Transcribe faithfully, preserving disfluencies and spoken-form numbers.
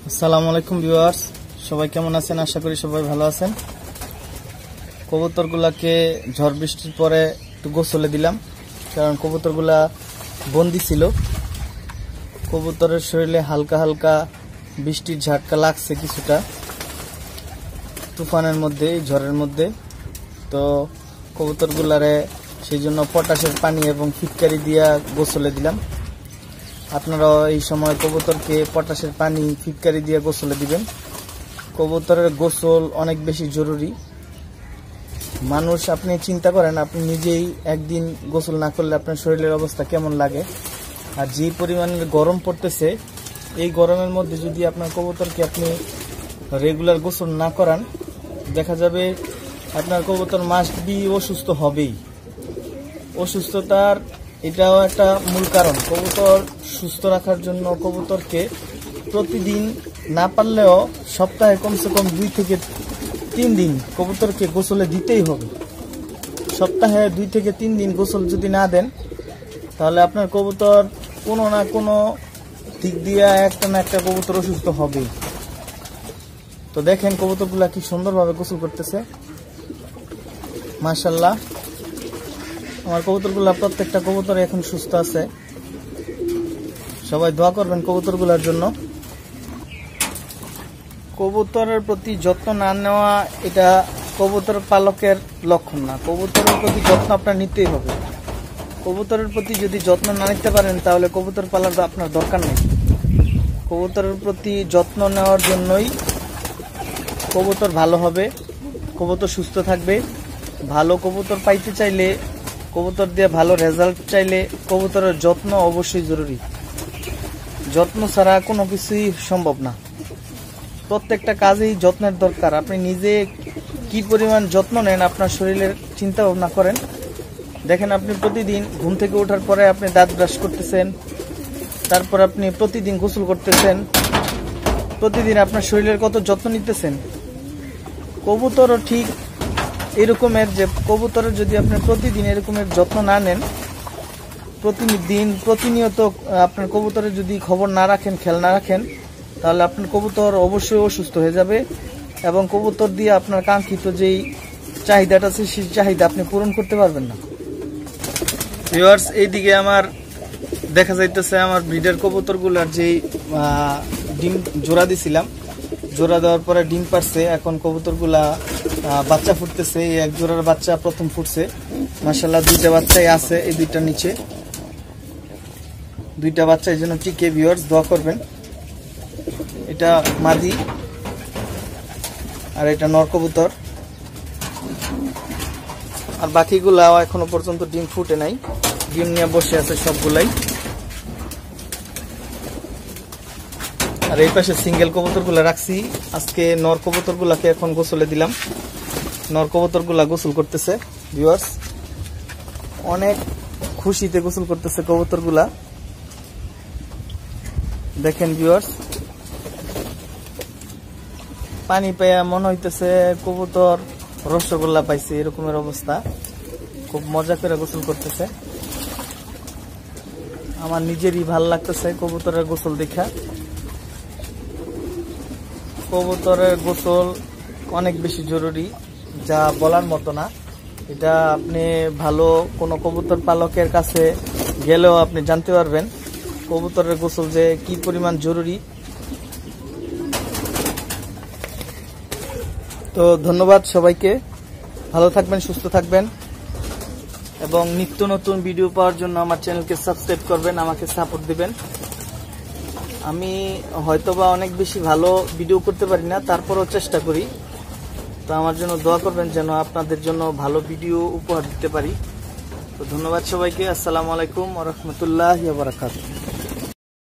আসসালামু আলাইকুম ভিউয়ার্স, সবাই কেমন আছেন? আশা করি সবাই ভালো আছেন। কবুতরগুলাকে ঝড় বৃষ্টির পরে একটু গোসলে দিলাম, কারণ কবুতরগুলা বন্দি ছিল। কবুতরের শরীরে হালকা হালকা বৃষ্টির ঝাটকা লাগছে কিছুটা তুফানের মধ্যে, ঝড়ের মধ্যে। তো কবুতরগুলারে সেই জন্য পটাশের পানি এবং ফিটকারি দিয়া গোসলে দিলাম। আপনারা এই সময় কবুতরকে পটাশের পানি ফিটকারি দিয়ে গোসলে দিবেন। কবুতরের গোসল অনেক বেশি জরুরি। মানুষ, আপনি চিন্তা করেন, আপনি নিজেই একদিন গোসল না করলে আপনার শরীরের অবস্থা কেমন লাগে। আর যে পরিমাণের গরম পড়তেছে, এই গরমের মধ্যে যদি আপনার কবুতরকে আপনি রেগুলার গোসল না করান, দেখা যাবে আপনার কবুতর মাস্ট বি অসুস্থ হবেই। অসুস্থতার এটাও একটা মূল কারণ। কবুতর সুস্থ রাখার জন্য কবুতরকে প্রতিদিন না পারলেও সপ্তাহে কমসে কম দুই থেকে তিন দিন কবুতরকে গোসলে দিতেই হবে। সপ্তাহে দুই থেকে তিন দিন গোসল যদি না দেন, তাহলে আপনার কবুতর কোনো না কোনো দিক দিয়ে একটা না একটা কবুতর অসুস্থ হবেই। তো দেখেন কবুতরগুলা কি সুন্দরভাবে গোসল করতেছে, মাশাআল্লাহ। আমার কবুতরগুলা, প্রত্যেকটা কবুতর এখন সুস্থ আছে। সবাই দোয়া করবেন কবুতরগুলার জন্য। কবুতরের প্রতি যত্ন না নেওয়া এটা কবুতর পালকের লক্ষণ না। কবুতরের প্রতি যত্ন আপনার নিতেই হবে। কবুতরের প্রতি যদি যত্ন না নিতে পারেন, তাহলে কবুতর পালার আপনার দরকার নেই। কবুতরের প্রতি যত্ন নেওয়ার জন্যই কবুতর ভালো হবে, কবুতর সুস্থ থাকবে। ভালো কবুতর পাইতে চাইলে, কবুতর দিয়ে ভালো রেজাল্ট চাইলে কবুতরের যত্ন অবশ্যই জরুরি। যত্ন ছাড়া কোনো কিছুই সম্ভব না। প্রত্যেকটা কাজেই যত্নের দরকার। আপনি নিজে কি পরিমাণ যত্ন নেন আপনার শরীরের চিন্তা ভাবনা করেন। দেখেন, আপনি প্রতিদিন ঘুম থেকে ওঠার পরে আপনি দাঁত ব্রাশ করতেছেন, তারপর আপনি প্রতিদিন গোসল করতেছেন, প্রতিদিন আপনার শরীরের কত যত্ন নিতেছেন। কবুতরও ঠিক এরকমের, যে কবুতরের যদি আপনি প্রতিদিন এরকমের যত্ন না নেন, প্রতিদিন প্রতিনিয়ত আপনার কবুতরের যদি খবর না রাখেন, খেয়াল না রাখেন, তাহলে আপনার কবুতর অবশ্যই অসুস্থ হয়ে যাবে এবং কবুতর দিয়ে আপনার কাঙ্ক্ষিত যেই চাহিদাটা আছে, সেই চাহিদা আপনি পূরণ করতে পারবেন না। ভিউয়ার্স, এইদিকে আমার দেখা যাইতেছে আমার ব্রিডার কবুতরগুলার যেই ডিম জোড়া দিছিলাম, জোড়া দেওয়ার পরে ডিম পারছে। এখন কবুতরগুলা বাচ্চা ফুটতেছে। এই এক জোড়ার বাচ্চা প্রথম ফুটছে, মাশাআল্লাহ। দুইটা বাচ্চাই আছে, এই দুইটার নিচে দুইটা বাচ্চা, এই জন্য টিকে। ভিউয়ার্স, দোয়া করবেন। এটা মাদি আর এটা নর কবুতর। আর বাকিগুলা এখনো পর্যন্ত ডিম ফুটে নাই, ডিম নিয়ে বসে আছে সবগুলাই। আর এই পাশে সিঙ্গেল কবুতরগুলা রাখছি। আজকে নর কবুতরগুলাকে এখন গোসলে দিলাম। নর কবুতরগুলা গোসল করতেছে। ভিউয়ার্স, অনেক খুশিতে গোসল করতেছে কবুতরগুলা। দেখেন ভিউয়ার্স, পানি পেয়ে মনে হইতেছে কবুতর রসগোল্লা পাইছে, এরকমের অবস্থা। খুব মজা করে গোসল করতেছে। আমার নিজেরই ভাল লাগতেছে কবুতরের গোসল দেখা। কবুতরের গোসল অনেক বেশি জরুরি, যা বলার মতো না। এটা আপনি ভালো কোনো কবুতর পালকের কাছে গেলেও আপনি জানতে পারবেন কবুতরের গোসল যে কি পরিমাণ জরুরি। তো ধন্যবাদ সবাইকে। ভালো থাকবেন, সুস্থ থাকবেন এবং নিত্য নতুন ভিডিও পাওয়ার জন্য আমার চ্যানেলকে সাবস্ক্রাইব করবেন, আমাকে সাপোর্ট দিবেন। আমি হয়তোবা অনেক বেশি ভালো ভিডিও করতে পারি না, তারপরও চেষ্টা করি। তো আমার জন্য দোয়া করবেন যেন আপনাদের জন্য ভালো ভিডিও উপহার দিতে পারি। তো ধন্যবাদ সবাইকে। আসসালামু আলাইকুম ওয়া রাহমাতুল্লাহি ওয়া বারাকাতুহু।